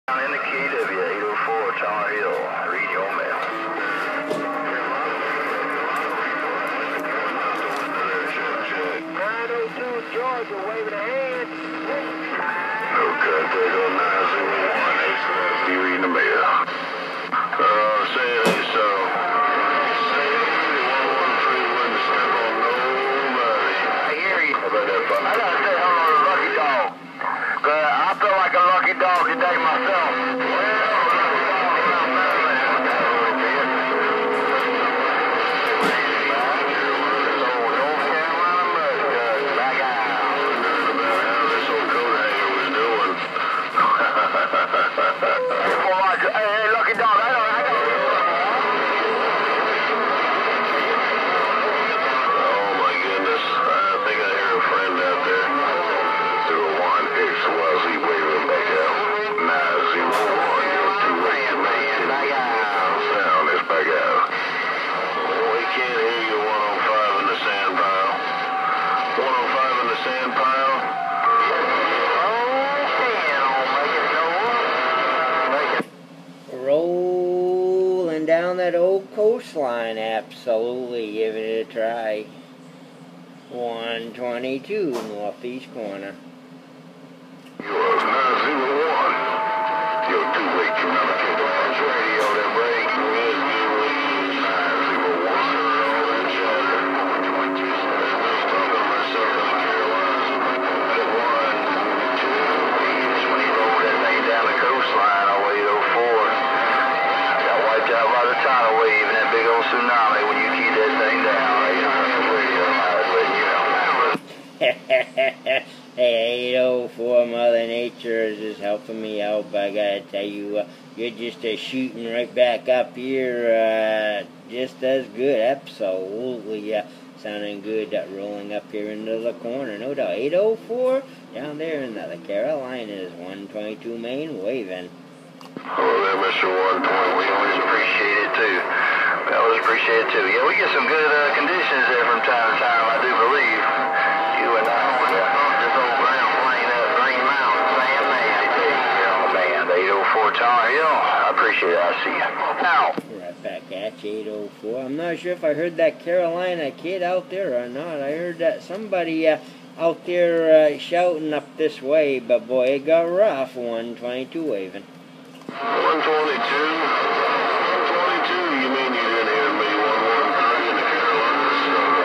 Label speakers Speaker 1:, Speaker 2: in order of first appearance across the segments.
Speaker 1: In the KW 804 Tar Hill, read your mail. 902 Georgia, waving a hand. Okay, take on 901. You reading the mail. Say hey, so. Say hey, 113 wouldn't step on nobody. I hear you. How about that, fella? I gotta say hello to Lucky Dog. I feel like a lucky dog today myself. Hey, Lucky Dog, oh my goodness, I think I hear a friend out there. 01 XYZ waving back out. 901, you're too late to make it. Sound is back out. We can't hear you. 105 in the sand pile. 105 in the sand pile.
Speaker 2: Rolling down that old coastline, absolutely giving it a try. 122 northeast corner.
Speaker 1: You are 901. You're too late to communicate on radio. That break. 901. Talking myself in the Carolinas. 1, 2. When he rolled that thing down the coastline on 804. Got wiped out by the tidal wave and that big old tsunami when you keyed that thing down. 800 radio.
Speaker 2: Hey, 804, Mother Nature is just helping me out, but I gotta tell you, you're just shooting right back up here, just as good, absolutely, sounding good, rolling up here into the corner, no doubt. 804, down there in the Carolinas, 122 Main, waving.
Speaker 1: Hello there, Mr. 120. We always appreciate it, too. We always appreciate it, too. Yeah, we get some good conditions there from time to time, I do believe. You and I, this old ground playing up Green Mountain, Sam Nancy. Oh, man, the 804 Tar Hill. I appreciate it. I see you. Now.
Speaker 2: Right back at you, 804. I'm not sure if I heard that Carolina kid out there or not. I heard that somebody out there shouting up this way, but boy, it got rough. 122 waving.
Speaker 1: 122. 122, you mean you didn't hear me? 113 in the Carolinas.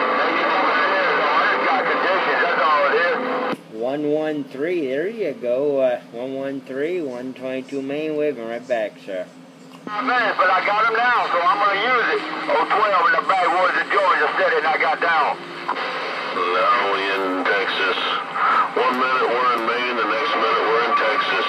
Speaker 1: Got conditions, that's all it is.
Speaker 2: 113, there you go. 113, 122 Main, waving right back, sir.
Speaker 1: 5 minutes, but I got him down, so I'm going to use it. 012 in the backwoods of Georgia said it and I got down. Now we in Texas. 1 minute we're in Maine, the next minute we're in Texas.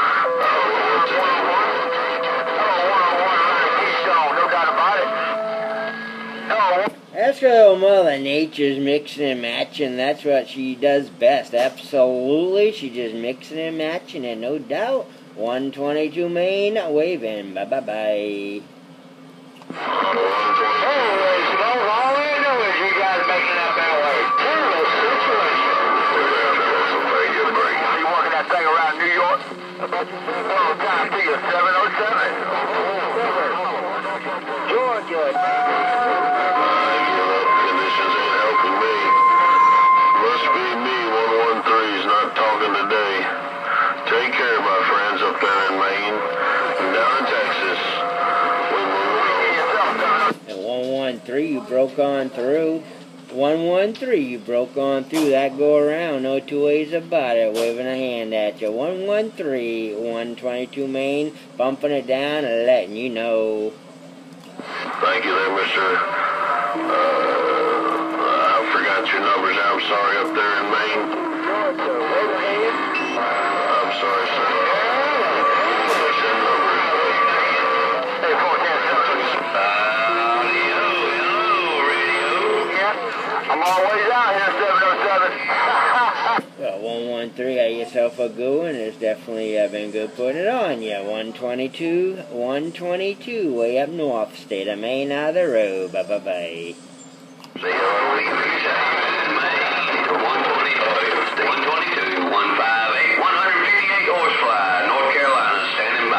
Speaker 2: That's what Mother Nature's mixing and matching. That's what she does best. Absolutely. She just mixing and matching it, no doubt. 122 Main, waving. Bye-bye-bye.
Speaker 1: All we know is you guys making that that way. You working that thing around New York? Oh, time to you, 707. Georgia. Conditions ain't helping me. Must be me, 113's not talking today. Take care, my friends, up there in Maine and down in Texas.
Speaker 2: And 113, you broke on through. 113, you broke on through. That go around, no two ways about it. Waving a hand at you. 113, 122 Main, bumping it down and letting you know.
Speaker 1: Thank you there, Mr. I forgot your numbers. I'm sorry, up there in Maine. I'm sorry, sir. Hey, 410. I'm always out here, 707.
Speaker 2: Well, 113, have yourself a good one. It's definitely been good putting it on you. 122, way up north, state of Maine, out of the road. Bye-bye-bye.
Speaker 1: 122, 158, 158 horsefly, North Carolina, standing by.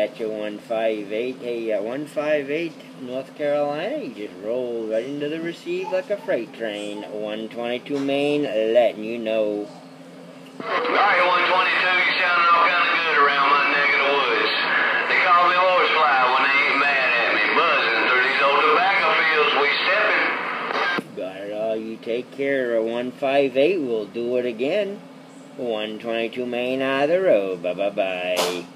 Speaker 2: got you 158. Hey, 158 North Carolina, you just rolled right into the receive like a freight train. 122 Maine, letting you know.
Speaker 1: Alright, 122, you sounding all kind of good around my neck of the woods. They call me horsefly when they ain't mad at me. Buzzing through these old tobacco fields, we stepping.
Speaker 2: Got it all, you take care. 158, we'll do it again. 122 Maine out of the road. Bye-bye-bye.
Speaker 1: Oh, you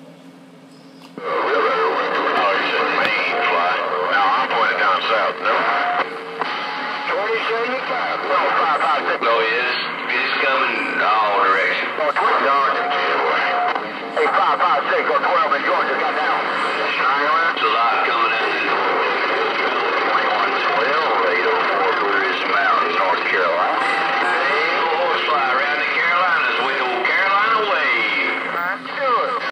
Speaker 1: said Maine, fly. No, I'm pointed down south, no. 2075, no, 556. Oh, yes, it's coming all directions. Oh, 12 yards in Hey, 556 or 12 in Georgia, got